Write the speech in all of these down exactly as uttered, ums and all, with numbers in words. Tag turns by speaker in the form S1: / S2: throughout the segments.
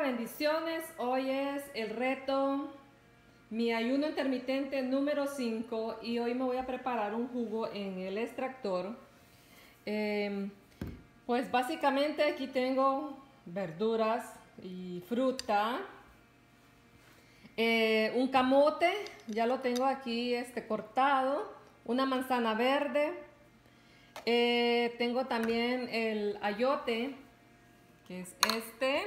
S1: bendiciones. Hoy es el reto, mi ayuno intermitente número cinco y hoy me voy a preparar un jugo en el extractor. Eh, pues básicamente aquí tengo verduras y fruta. Eh, un camote, ya lo tengo aquí este, cortado. Una manzana verde. Eh, tengo también el ayote, que es este.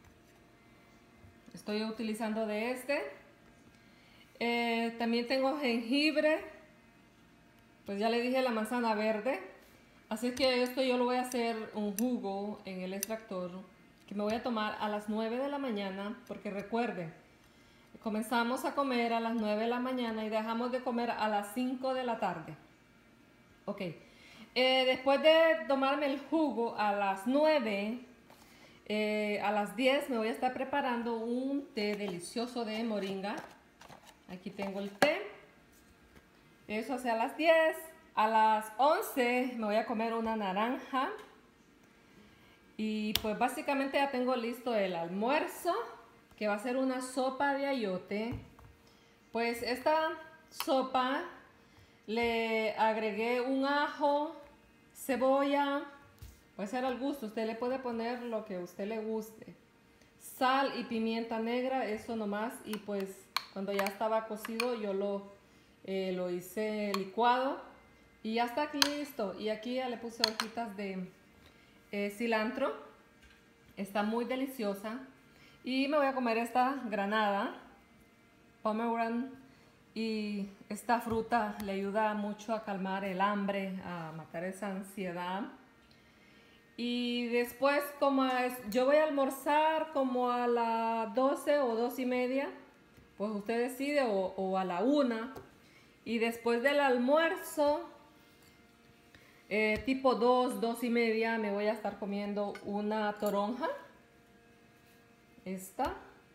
S1: Estoy utilizando de este. Eh, también tengo jengibre. Pues ya le dije la manzana verde. Así que esto yo lo voy a hacer un jugo en el extractor que me voy a tomar a las nueve de la mañana. Porque recuerden, comenzamos a comer a las nueve de la mañana y dejamos de comer a las cinco de la tarde. Ok. Eh, después de tomarme el jugo a las nueve, eh, a las diez me voy a estar preparando un té delicioso de moringa. Aquí tengo el té. Eso hace a las diez. A las once me voy a comer una naranja. Y pues básicamente ya tengo listo el almuerzo, que va a ser una sopa de ayote. Pues esta sopa le agregué un ajo, cebolla, puede ser al gusto, usted le puede poner lo que a usted le guste. Sal y pimienta negra, eso nomás, y pues cuando ya estaba cocido yo lo, eh, lo hice licuado y ya está aquí listo. Y aquí ya le puse hojitas de eh, cilantro, está muy deliciosa. Y me voy a comer esta granada, pomegranate, y esta fruta le ayuda mucho a calmar el hambre, a matar esa ansiedad. Y después, como es, yo voy a almorzar como a las doce o dos y media, pues usted decide, o, o a la una. Y después del almuerzo, eh, tipo dos, dos y media, me voy a estar comiendo una toronja. Esta.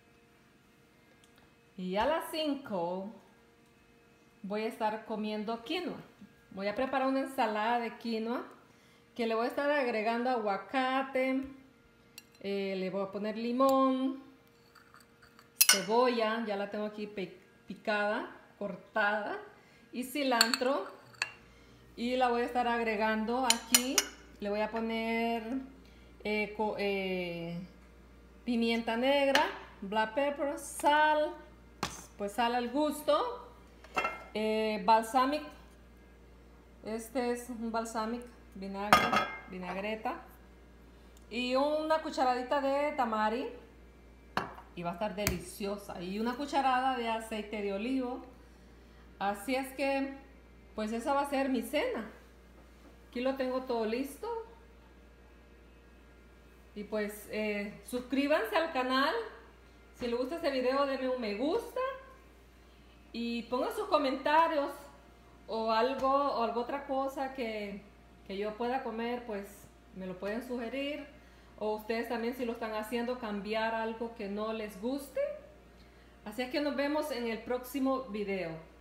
S1: Y a las cinco voy a estar comiendo quinoa. Voy a preparar una ensalada de quinoa que le voy a estar agregando aguacate, eh, le voy a poner limón, cebolla, ya la tengo aquí picada, cortada, y cilantro. Y la voy a estar agregando aquí, le voy a poner eh, eh, pimienta negra, black pepper, sal, pues sal al gusto, eh, balsamic, este es un balsamic, vinagre, vinagreta, y una cucharadita de tamari, y va a estar deliciosa, y una cucharada de aceite de olivo. Así es que pues esa va a ser mi cena. Aquí lo tengo todo listo. Y pues eh, suscríbanse al canal. Si les gusta este video, denme un me gusta. Y pongan sus comentarios o algo o algo otra cosa que, que yo pueda comer, pues me lo pueden sugerir. O ustedes también, si lo están haciendo, cambiar algo que no les guste. Así es que nos vemos en el próximo video.